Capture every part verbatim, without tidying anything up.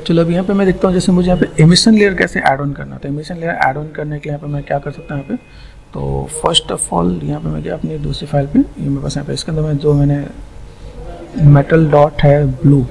चलो अभी यहाँ पे मैं देखता हूँ जैसे मुझे यहाँ पे एमिशन लेयर कैसे ऐड ऑन करना था। एमिशन लेयर ऐड ऑन करने के लिए यहाँ पे मैं क्या कर सकता हूँ यहाँ पे, तो फर्स्ट ऑफ ऑल यहाँ पे मैं क्या अपनी दूसरी फाइल पे ये मेरे पास यहाँ पे इसके अंदर मैं जो मैंने मेटल डॉट है ब्लू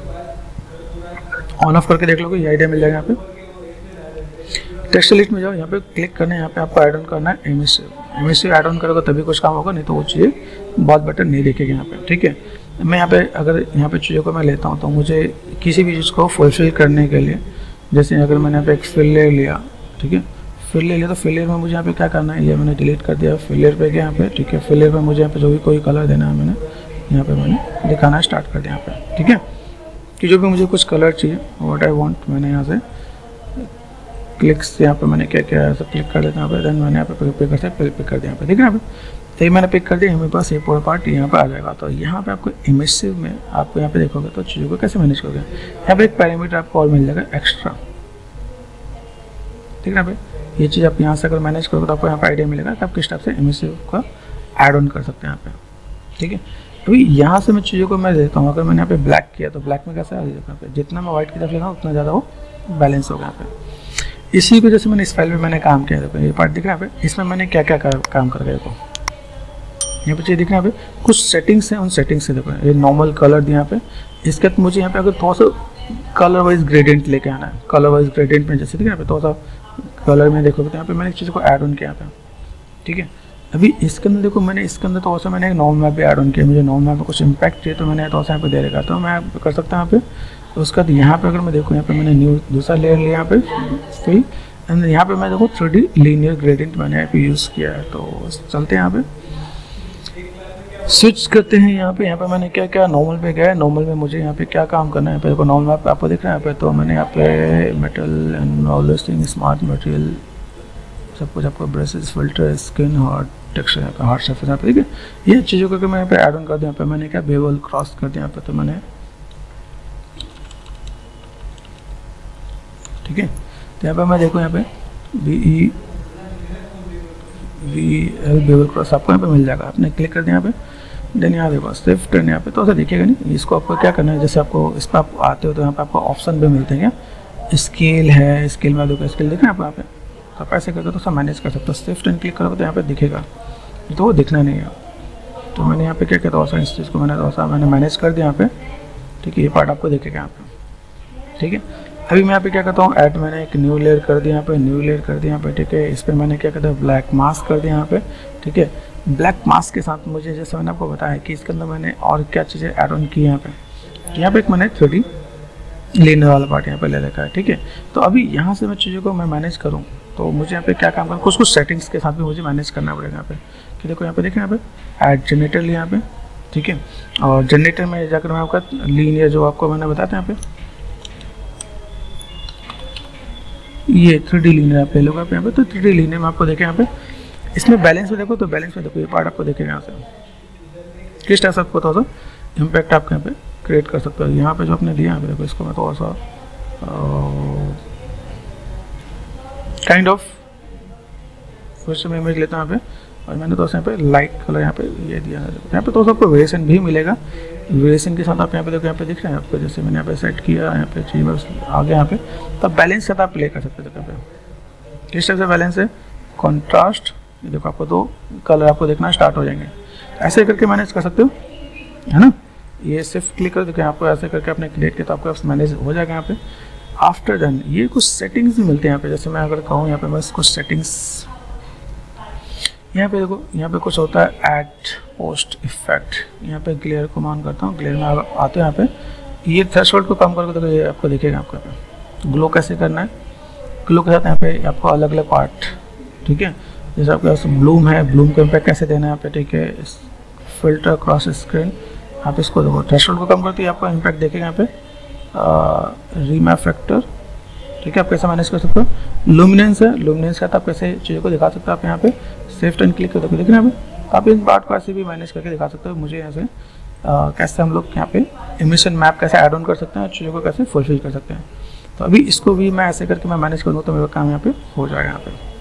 ऑन ऑफ करके देख लो ये आइडिया मिल जाएगा। यहाँ पे टेक्स्ट लिस्ट में जाओ, यहाँ पे क्लिक करना है, यहाँ पे आपको ऐड ऑन करना है एमिसिव। एमिसिव ऐड ऑन करोगे तभी कुछ काम होगा, नहीं तो वो चीज़ें बहुत बेटर नहीं दिखेगी यहाँ पे। ठीक है, मैं यहाँ पे अगर यहाँ पे चीज़ों को मैं लेता हूँ तो मुझे किसी भी चीज़ को फुलफिल करने के लिए, जैसे अगर मैंने यहाँ पे एक फिल लेयर लिया, ठीक है, फिल ले लिया तो फिल लेयर में मुझे यहाँ पे क्या करना है, ये मैंने डिलीट कर दिया। फिल लेयर पे गया यहाँ पे, ठीक है, फिल लेयर में मुझे यहाँ पे जो भी कोई कलर देना है मैंने यहाँ पे मैंने दिखाना स्टार्ट कर दिया यहाँ पे। ठीक है, कि जो भी मुझे कुछ कलर चाहिए व्हाट आई वांट, मैंने यहाँ से क्लिक्स यहाँ पे मैंने क्या क्या ऐसा क्लिक कर देता हूँ यहाँ पे, देन मैंने यहाँ पे पिक कर सकते पिक कर दिया यहाँ पे। ठीक है, यहाँ पे तो ये मैंने पिक कर दिया, मेरे पास ये पूरा पार्ट यहाँ पे आ जाएगा। तो यहाँ पे आपको इमेजिव में आपको यहाँ पे देखोगे तो चीज़ों को कैसे मैनेज करोगे, यहाँ पे एक पैरामीटर आपको और मिल जाएगा एक्स्ट्रा। ठीक है, यहाँ पे ये चीज़ आप यहाँ से अगर मैनेज करोगे तो आपको यहाँ पे आइडिया मिलेगा कि आप किस टाइप से इमेजिव का ऐड ऑन कर सकते हैं यहाँ पे। ठीक है, अभी यहाँ से मैं चीज़ों को मैं देता हूँ, अगर मैंने यहाँ पे ब्लैक किया तो ब्लैक में कैसे आ जाएगा, यहाँ पे जितना मैं व्हाइट की तरफ लेगा उतना ज़्यादा वो बैलेंस होगा यहाँ पे। इसी को जैसे मैंने इस फाइल में मैंने काम किया, देखो ये पार्ट दिख रहा है यहाँ पे, इसमें मैंने क्या क्या काम कर गया, देखो यहाँ पे चीज़ दिख रहा है यहाँ पे कुछ सेटिंग्स हैं, उन सेटिंग्स से देखो ये नॉर्मल कलर दिया यहाँ पे। इसके बाद मुझे यहाँ पे अगर थोड़ा सा कलर वाइज ग्रेडियंट लेके आना है, कलर वाइज ग्रेडियंट में जैसे दिख रहा है यहाँ पे थोड़ा सा कलर में देखोगे तो यहाँ पे मैंने एक चीज़ को ऐड ऑन किया यहाँ पे। ठीक है, अभी इसके अंदर देखो मैंने इसके अंदर थोड़ा सा मैंने एक नॉर्मल मैप भी ऐड ऑन किया, मुझे नॉर्मल मैप में कुछ इम्पैक्ट चाहिए तो मैंने थोड़ा सा यहाँ पे दे रखा, तो मैं कर सकता हूँ यहाँ पे। तो उसके बाद यहाँ पे अगर मैं देखूँ यहाँ पे मैंने न्यू दूसरा लेयर लिया यहाँ पे फिल, एंड यहाँ पे मैं देखो थ्री डी लीनियर ग्रेडियंट मैंने यहाँ पे यूज़ किया है। तो चलते हैं यहाँ पे स्विच करते हैं, यहाँ पे यहाँ पे मैंने क्या क्या नॉर्मल पे गया है, नॉर्मल में मुझे यहाँ पे क्या काम करना है। यहाँ पे देखो नॉर्मल मैप आपको दिख रहा है यहाँ पे, तो मैंने यहाँ पे metal and all this thing, smart material सब कुछ आपको, brushes, filter, skin, hard texture, यहाँ पे हार्ड सरफेस यहाँ पे। ठीक है, ये चीज़ों को मैं यहाँ पे ऐड ऑन कर दिया, यहाँ पे मैंने क्या बेवल क्रॉस कर दिया यहाँ पे, तो मैंने ठीक है, तो यहाँ पे मैं देखो यहाँ पे B E V L bevel cross आपको यहाँ पे मिल जाएगा। आपने क्लिक कर दिया यहाँ पे, देन यहाँ देखो स्विफ्ट एंड यहाँ पे तो ऐसा दिखेगा नहीं, इसको आपको क्या करना है, जैसे आपको इस पर आप आते हो तो यहाँ पे आपको ऑप्शन भी मिलते हैं, क्या स्केल है, स्केल में देखो स्केल देखना है यहाँ पे, तो आप ऐसे करके तो सब मैनेज कर सकते हो। स्विफ्ट एंड क्लिक करोगे तो यहाँ पे दिखेगा, तो वो दिखना नहीं है। तो मैंने यहाँ पे क्या कहता हूँ इस चीज़ को मैंने थोड़ा मैंने मैनेज कर दिया यहाँ पे। ठीक है, ये पार्ट आपको दिखेगा यहाँ पे। ठीक है, अभी मैं यहाँ पे क्या करता हूँ ऐड, मैंने एक न्यू लेयर कर दिया यहाँ पे, न्यू लेयर कर दिया यहाँ पे। ठीक है, इस पर मैंने क्या कहता है ब्लैक मास्क कर दिया यहाँ पे। ठीक है, ब्लैक मास्क के साथ मुझे जैसे मैंने आपको बताया कि इसके अंदर मैंने और क्या चीज़ें ऐड ऑन की यहाँ पे। यहाँ पे एक मैंने थ्री डी लीनियर वाला पार्ट यहाँ पे ले रखा है। ठीक है, तो अभी यहाँ से मैं चीज़ों को मैं मैनेज करूँ तो मुझे यहाँ पे क्या काम करना, कुछ कुछ सेटिंग्स के साथ भी मुझे मैनेज करना पड़ेगा यहाँ पे। कि देखो यहाँ पे देखें, यहाँ पे ऐड जनरेटर लिया यहाँ पे। ठीक है, और जनरेटर में जाकर मैं आपका लीनियर जो आपको मैंने बताया था यहाँ पे, ये थ्री डी लीनियर आप ले लोगे आप यहाँ पे। तो थ्री डी लीनियर में आपको देखें यहाँ पे, इसमें बैलेंस में देखो तो बैलेंस में देखो ये पार्ट आपको देखेगा यहाँ से किस टाइप से आपको थोड़ा सा इम्पैक्ट आपके यहाँ पे क्रिएट कर सकते हो। यहाँ पे जो आपने दिया यहाँ पे देखो, इसको मैं थोड़ा सा काइंड ऑफ फिर से मैं इमेज लेता हूँ यहाँ पे, और मैंने तो यहाँ पे लाइट कलर यहाँ पे ये दिया है। यहाँ पे तो आपको वेरिएशन भी मिलेगा, वेरिएशन के साथ आप यहाँ पे देखो यहाँ पे दिख रहे हैं आपको, जैसे मैंने यहाँ पे सेट किया यहाँ पे चीज बस आ गया यहाँ पे, तो आप बैलेंस के साथ आप प्ले कर सकते हो। यहाँ पे किस टाइप से बैलेंस है, कॉन्ट्रास्ट, ये देखो आपको दो कलर आपको देखना स्टार्ट हो जाएंगे, ऐसे करके मैनेज कर सकते हो, है ना। ये सिर्फ क्लिक कर देखो आपको ऐसे करके आपने क्रिएट किया तो आपको मैनेज हो जाएगा यहाँ पे। आफ्टर डन ये कुछ सेटिंग्स भी मिलते हैं यहाँ पे, जैसे मैं अगर कहूँ यहाँ पे बस कुछ सेटिंग्स यहाँ पे देखो, यहाँ पे कुछ होता है ऐड पोस्ट इफेक्ट, यहाँ पे ग्लेयर को मान करता हूँ, ग्लेयर में आते हैं यहाँ पे, ये थ्रेशोल्ड को कम करके तो ये आपको दिखेगा आपको यहाँ पे ग्लो कैसे करना है। ग्लो के साथ यहाँ पे आपको अलग अलग पार्ट, ठीक है, जैसे आपके पास ब्लूम है, ब्लूम को इम्पैक्ट कैसे देना है यहाँ पे, ठीक है, फिल्टर क्रॉस स्क्रीन, आप इसको देखो थ्रेशोल्ड को कम करते ही आपको इम्पैक्ट देखेगा यहाँ पे, रीमैप फैक्टर, ठीक है, आप कैसे मैनेज कर सकते हो। लुमिनेंस है, लुमिनेंस का आप कैसे चीज़ों को दिखा सकते हो आप यहाँ पे सेफ एंड क्लिक करके देखना यहाँ पे, आप इन पार्ट को ऐसे भी मैनेज करके दिखा सकते हो मुझे यहाँ से कैसे हम लोग यहाँ पे इमिशन मैप कैसे ऐड ऑन कर सकते हैं, चीज़ों को कैसे फुलफिल कर सकते हैं। तो अभी इसको भी मैं ऐसे करके मैं मैनेज करूँगा तो मेरा काम यहाँ पे हो जाएगा यहाँ पे।